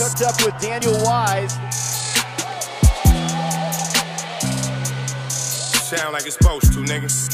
hooked up with Daniel Wise. Sound like it's supposed to, niggas.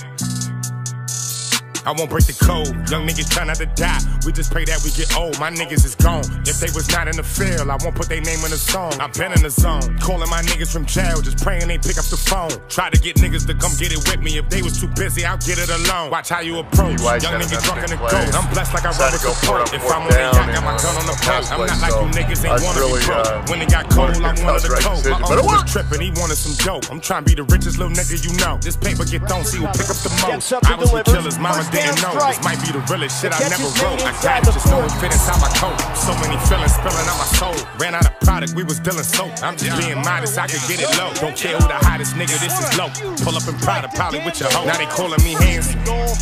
I won't break the code. Young niggas try not to die. We just pray that we get old. My niggas is gone. If they was not in the field, I won't put their name in the song. I've been in the zone, calling my niggas from jail, just praying they pick up the phone. Try to get niggas to come get it with me. If they was too busy, I'll get it alone. Watch how you approach. Young niggas drunk in the ghost. I'm blessed like I run with support. If I'm on the yacht, got my gun on the boat. I'm not like you niggas ain't wanna be broke. When it got cold, I wanted the coat. My uncle was tripping, he wanted some dope. I'm trying to be the richest little nigga you know. This paper get thrown, see who pick up the most. I was with killers, mama didn't know. This might be the realest shit I never wrote. I got it, just know it fit inside my coat. So many feelings spilling out my soul. Ran out of product, we was dealing soap. I'm just being modest, I could get it low. Don't care who the hottest nigga, this is low. Pull up in Prada, probably with your hoe. Now they calling me handsome.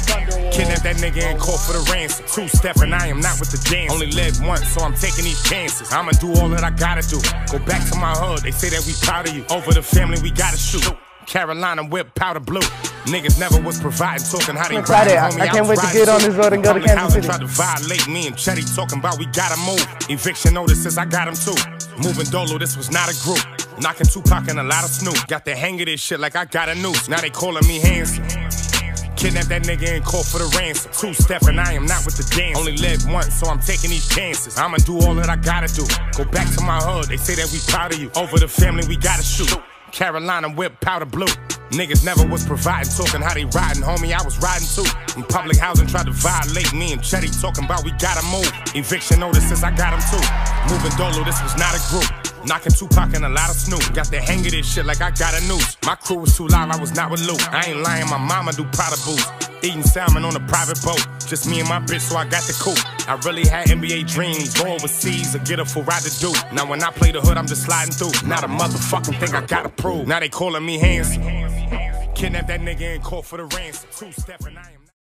Kidnap that nigga and call for the ransom. Two-step and I am not with the dance. Only live once, so I'm taking these chances. I'ma do all that I gotta do. Go back to my hood, they say that we proud of you. Over the family, we gotta shoot. Carolina whip, powder blue. Niggas never was providing, talking how they ride. I can't wait to get on this road and go to Kansas City. Tried to violate me and Chetty, talking about we gotta move. Eviction notices, I got them too. Moving Dolo, this was not a group. Knocking Tupac and a lot of Snoop. Got the hang of this shit like I got a noose. Now they calling me handsome. Kidnap that nigga and call for the ransom. Two-step and I am not with the dance. Only live once, so I'm taking these chances. I'ma do all that I gotta do. Go back to my hood, they say that we proud of you. Over the family, we gotta shoot. Carolina whip, powder blue. Niggas never was providing, talking how they riding, homie, I was riding too. In public housing, tried to violate me and Chetty, talking about we gotta move. Eviction notices, I got them too. Moving Dolo, this was not a group. Knocking Tupac and a lot of Snoop. Got the hang of this shit like I got a noose. My crew was too loud, I was not with Luke. I ain't lying, my mama do Prada boots. Eating salmon on a private boat. Just me and my bitch, so I got the coupe. I really had NBA dreams. Go overseas or get a full ride to do. Now when I play the hood, I'm just sliding through. Not a motherfucking thing I gotta prove. Now they calling me handsome. Kidnap that nigga and call for the ransom. Two-step and I am